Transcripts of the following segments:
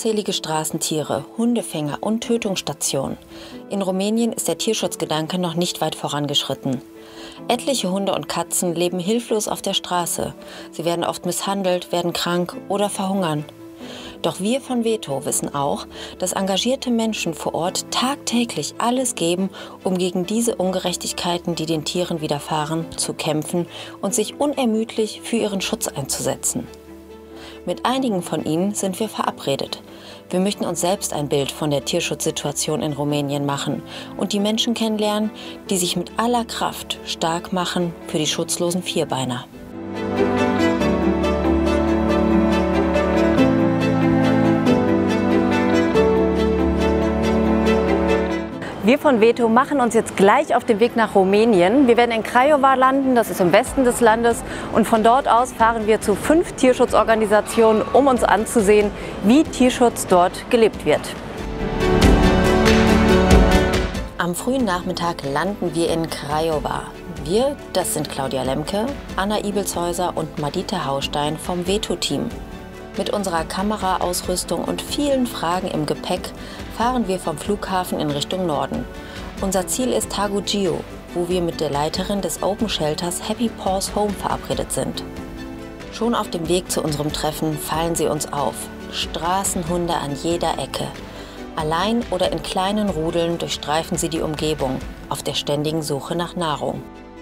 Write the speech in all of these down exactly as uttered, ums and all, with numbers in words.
Unzählige Straßentiere, Hundefänger und Tötungsstationen. In Rumänien ist der Tierschutzgedanke noch nicht weit vorangeschritten. Etliche Hunde und Katzen leben hilflos auf der Straße. Sie werden oft misshandelt, werden krank oder verhungern. Doch wir von Veto wissen auch, dass engagierte Menschen vor Ort tagtäglich alles geben, um gegen diese Ungerechtigkeiten, die den Tieren widerfahren, zu kämpfen und sich unermüdlich für ihren Schutz einzusetzen. Mit einigen von ihnen sind wir verabredet. Wir möchten uns selbst ein Bild von der Tierschutzsituation in Rumänien machen und die Menschen kennenlernen, die sich mit aller Kraft stark machen für die schutzlosen Vierbeiner. Wir von Veto machen uns jetzt gleich auf den Weg nach Rumänien. Wir werden in Craiova landen, das ist im Westen des Landes. Und von dort aus fahren wir zu fünf Tierschutzorganisationen, um uns anzusehen, wie Tierschutz dort gelebt wird. Am frühen Nachmittag landen wir in Craiova. Wir, das sind Claudia Lemke, Anna Ibelshäuser und Madita Haustein vom Veto-Team. Mit unserer Kameraausrüstung und vielen Fragen im Gepäck fahren wir vom Flughafen in Richtung Norden. Unser Ziel ist Târgu Jiu, wo wir mit der Leiterin des Open Shelters Happy Paws Home verabredet sind. Schon auf dem Weg zu unserem Treffen fallen sie uns auf. Straßenhunde an jeder Ecke. Allein oder in kleinen Rudeln durchstreifen sie die Umgebung, auf der ständigen Suche nach Nahrung.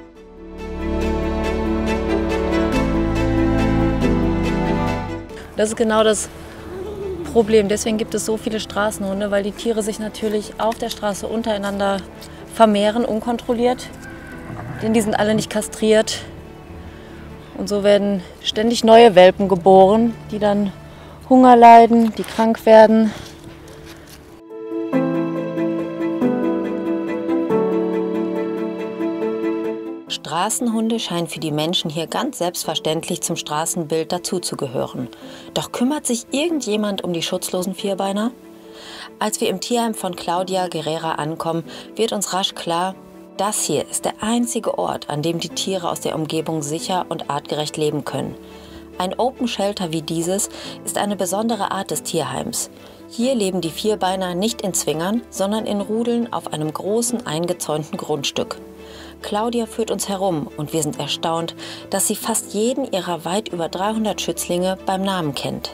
Das ist genau das Problem. Deswegen gibt es so viele Straßenhunde, weil die Tiere sich natürlich auf der Straße untereinander vermehren, unkontrolliert. Denn die sind alle nicht kastriert. Und so werden ständig neue Welpen geboren, die dann Hunger leiden, die krank werden. Straßenhunde scheinen für die Menschen hier ganz selbstverständlich zum Straßenbild dazuzugehören. Doch kümmert sich irgendjemand um die schutzlosen Vierbeiner? Als wir im Tierheim von Claudia Guerrera ankommen, wird uns rasch klar, das hier ist der einzige Ort, an dem die Tiere aus der Umgebung sicher und artgerecht leben können. Ein Open Shelter wie dieses ist eine besondere Art des Tierheims. Hier leben die Vierbeiner nicht in Zwingern, sondern in Rudeln auf einem großen eingezäunten Grundstück. Claudia führt uns herum und wir sind erstaunt, dass sie fast jeden ihrer weit über dreihundert Schützlinge beim Namen kennt.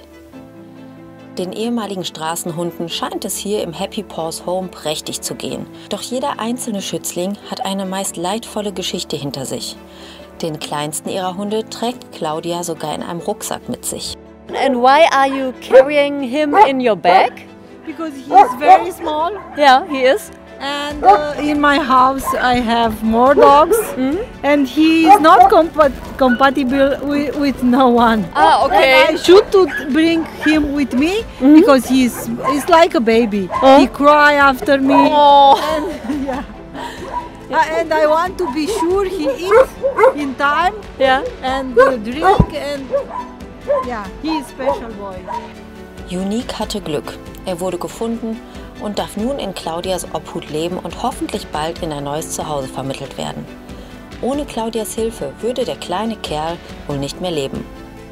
Den ehemaligen Straßenhunden scheint es hier im Happy Paws Home prächtig zu gehen. Doch jeder einzelne Schützling hat eine meist leidvolle Geschichte hinter sich. Den kleinsten ihrer Hunde trägt Claudia sogar in einem Rucksack mit sich. And why are you carrying him in your bag? Because he is very small. Yeah, he is. And uh, in my house I have more dogs, mm-hmm. and he is not compa compatible with, with no one. Ah, okay. And I should to bring him with me, mm-hmm. because he's he's like a baby. Oh. He cry after me. Oh. And, yeah. Uh, and I want to be sure he eats in time. Yeah. And uh, drink and yeah, he is special boy. Unique hatte Glück. Er wurde gefunden und darf nun in Claudias Obhut leben und hoffentlich bald in ein neues Zuhause vermittelt werden. Ohne Claudias Hilfe würde der kleine Kerl wohl nicht mehr leben.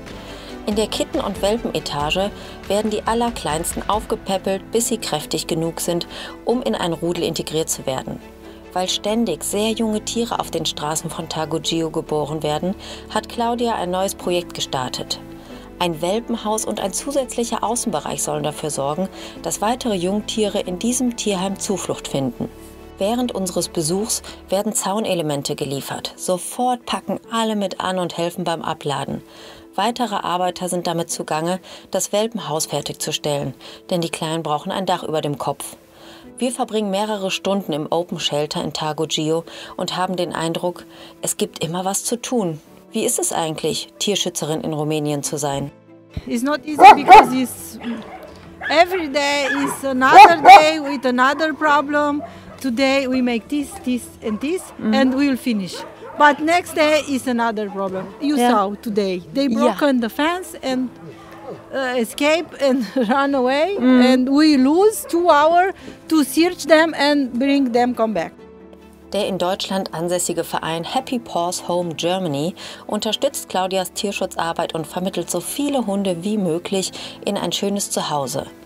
In der Kitten- und Welpenetage werden die Allerkleinsten aufgepäppelt, bis sie kräftig genug sind, um in ein Rudel integriert zu werden. Weil ständig sehr junge Tiere auf den Straßen von Târgu Jiu geboren werden, hat Claudia ein neues Projekt gestartet. Ein Welpenhaus und ein zusätzlicher Außenbereich sollen dafür sorgen, dass weitere Jungtiere in diesem Tierheim Zuflucht finden. Während unseres Besuchs werden Zaunelemente geliefert. Sofort packen alle mit an und helfen beim Abladen. Weitere Arbeiter sind damit zugange, das Welpenhaus fertigzustellen, denn die Kleinen brauchen ein Dach über dem Kopf. Wir verbringen mehrere Stunden im Open Shelter in Târgu Jiu und haben den Eindruck, es gibt immer was zu tun. Wie ist es eigentlich, Tierschützerin in Rumänien zu sein? It's not easy because it's, every day is another day with another problem. Today we make this, this and this, mm-hmm. and we'll finish. But next day is another problem. You yeah. saw today. They broken yeah. the fence and uh, escape and run away, mm. and we lose two hours to search them and bring them come back. Der in Deutschland ansässige Verein Happy Paws Home Germany unterstützt Claudias Tierschutzarbeit und vermittelt so viele Hunde wie möglich in ein schönes Zuhause.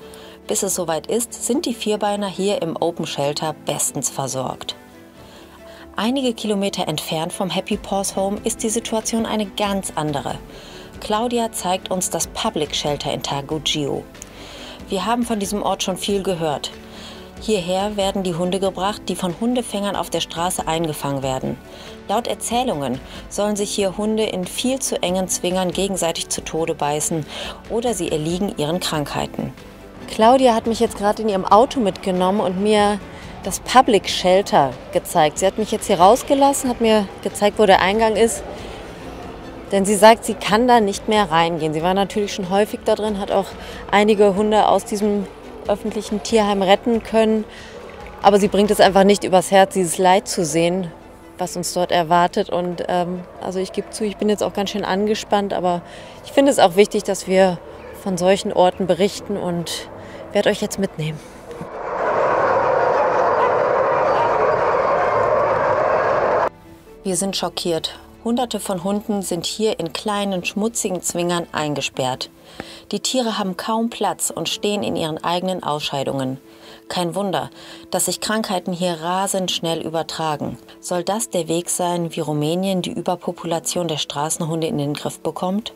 Bis es soweit ist, sind die Vierbeiner hier im Open Shelter bestens versorgt. Einige Kilometer entfernt vom Happy Paws Home ist die Situation eine ganz andere. Claudia zeigt uns das Public Shelter in Tagugio. Wir haben von diesem Ort schon viel gehört. Hierher werden die Hunde gebracht, die von Hundefängern auf der Straße eingefangen werden. Laut Erzählungen sollen sich hier Hunde in viel zu engen Zwingern gegenseitig zu Tode beißen oder sie erliegen ihren Krankheiten. Claudia hat mich jetzt gerade in ihrem Auto mitgenommen und mir das Public Shelter gezeigt. Sie hat mich jetzt hier rausgelassen, hat mir gezeigt, wo der Eingang ist. Denn sie sagt, sie kann da nicht mehr reingehen. Sie war natürlich schon häufig da drin, hat auch einige Hunde aus diesem öffentlichen Tierheim retten können. Aber sie bringt es einfach nicht übers Herz, dieses Leid zu sehen, was uns dort erwartet. Und ähm, also ich gebe zu, ich bin jetzt auch ganz schön angespannt, aber ich finde es auch wichtig, dass wir von solchen Orten berichten und werde euch jetzt mitnehmen. Wir sind schockiert. Hunderte von Hunden sind hier in kleinen, schmutzigen Zwingern eingesperrt. Die Tiere haben kaum Platz und stehen in ihren eigenen Ausscheidungen. Kein Wunder, dass sich Krankheiten hier rasend schnell übertragen. Soll das der Weg sein, wie Rumänien die Überpopulation der Straßenhunde in den Griff bekommt?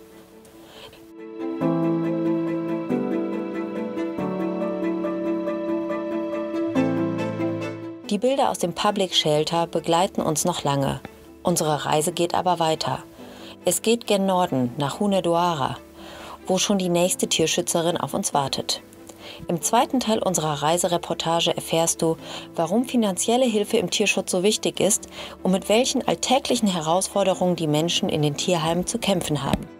Die Bilder aus dem Public Shelter begleiten uns noch lange. Unsere Reise geht aber weiter. Es geht gen Norden nach Hunedoara, wo schon die nächste Tierschützerin auf uns wartet. Im zweiten Teil unserer Reisereportage erfährst du, warum finanzielle Hilfe im Tierschutz so wichtig ist und mit welchen alltäglichen Herausforderungen die Menschen in den Tierheimen zu kämpfen haben.